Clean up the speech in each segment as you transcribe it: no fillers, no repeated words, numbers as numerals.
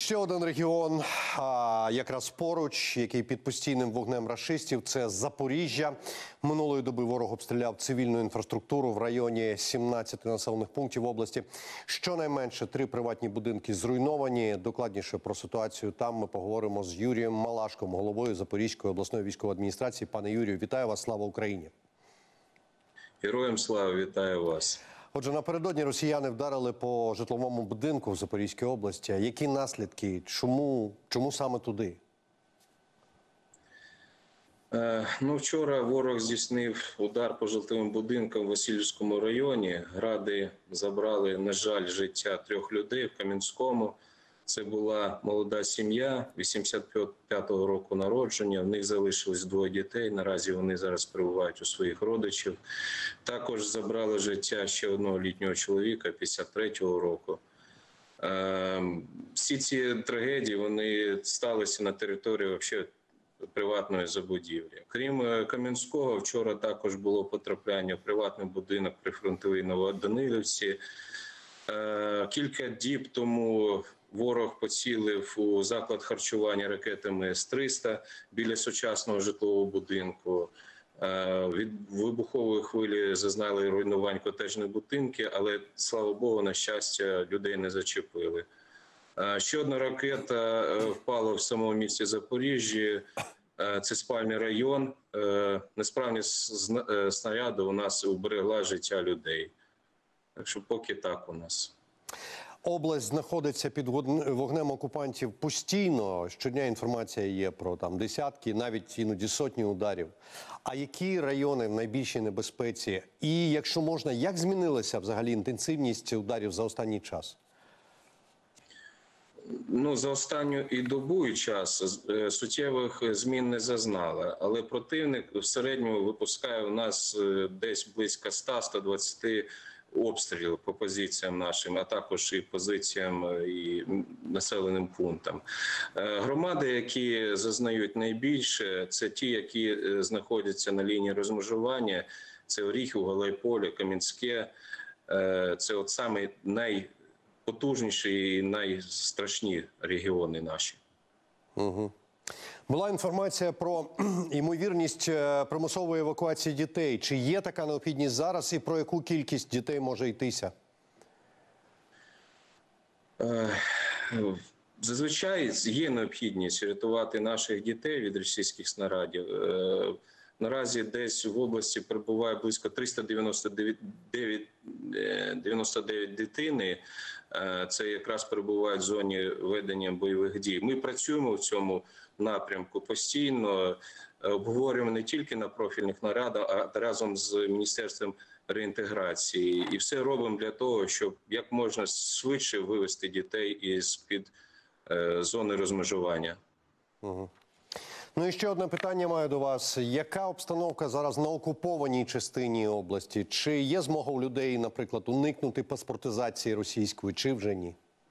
Ще один регіон, якраз поруч, який під постійним вогнем рашистів – це Запоріжжя. Минулої доби ворог обстріляв цивільну інфраструктуру в районі 17 населених пунктів області. Щонайменше 3 приватні будинки зруйновані. Докладніше про ситуацію там ми поговоримо з Юрієм Малашком, головою Запорізької обласної військової адміністрації. Пане Юрію, вітаю вас, слава Україні! Героям слава, вітаю вас! Отже, напередодні росіяни вдарили по житловому будинку в Запорізькій області. Які наслідки? Чому саме туди? Вчора ворог здійснив удар по житловим будинкам в Васильівському районі. Гради забрали, на жаль, життя 3 людей в Кам'янському. Це була молода сім'я, 85-го року народження. В них залишилось 2 дітей. Наразі вони зараз перебувають у своїх родичів. Також забрали життя ще 1 літнього чоловіка 53-го року. Всі ці трагедії вони сталися на території приватної забудівлі. Крім Кам'янського, вчора також було потрапляння в приватний будинок при фронтовій Новоданилівці. Кілька діб тому ворог поцілив у заклад харчування ракетами С-300 біля сучасного житлового будинку. Від вибухової хвилі зазнали руйнувань котеджні будинки, але, слава Богу, на щастя, людей не зачепили. Ще одна ракета впала в самому місті Запоріжжі. Це спальний район. Несправність снаряду у нас уберегла життя людей. Так що поки так у нас. Область знаходиться під вогнем окупантів постійно. Щодня інформація є про десятки, навіть іноді сотні ударів. А які райони в найбільшій небезпеці? І, якщо можна, як змінилася взагалі інтенсивність ударів за останній час? За останню і добу, і час суттєвих змін не зазнали. Але противник в середньому випускає у нас десь близько 100-120 обстрілів по позиціям нашим, а також і позиціям і населеним пунктам. Громади, які зазнають найбільше, це ті, які знаходяться на лінії розмежування. Це Оріхів, Гуляйполе, Кам'янське. Це саме найпотужніші і найстрашні регіони наші. Угу. Була інформація про ймовірність примусової евакуації дітей. Чи є така необхідність зараз і про яку кількість дітей може йтися? Зазвичай є необхідність рятувати наших дітей від російських снарядів. Наразі десь в області перебуває близько 399 дитини. Це якраз перебувають в зоні ведення бойових дій. Ми працюємо в цьому напрямку постійно, обговорюємо не тільки на профільних нарадах, а разом з Міністерством реінтеграції. І все робимо для того, щоб як можна швидше вивести дітей із-під зони розмежування. Угу. І ще одне питання маю до вас. Яка обстановка зараз на окупованій частині області? Чи є змога у людей, наприклад, уникнути паспортизації російської, чи вже ні?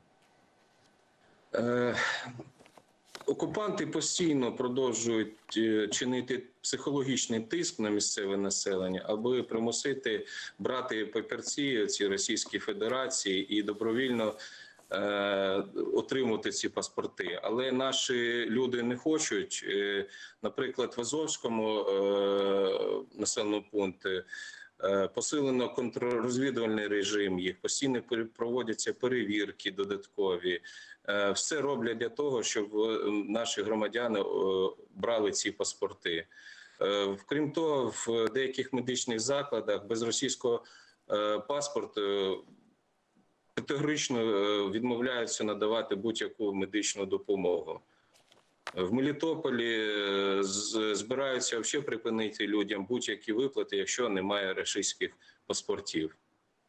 Окупанти постійно продовжують чинити психологічний тиск на місцеве населення, аби примусити брати папірці ці Російській Федерації і добровільно отримувати ці паспорти. Але наші люди не хочуть. Наприклад, в Азовському населеному пункті посилено контррозвідувальний режим, їх постійно проводяться перевірки додаткові. Все роблять для того, щоб наші громадяни брали ці паспорти. Крім того, в деяких медичних закладах без російського паспорту категорично відмовляються надавати будь-яку медичну допомогу. В Мелітополі збираються взагалі припинити людям будь-які виплати, якщо немає російських паспортів.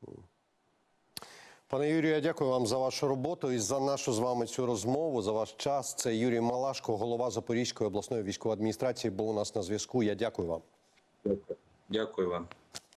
Пане Юрію, я дякую вам за вашу роботу і за нашу з вами цю розмову, за ваш час. Це Юрій Малашко, голова Запорізької обласної військової адміністрації, був у нас на зв'язку. Я дякую вам. Дякую вам.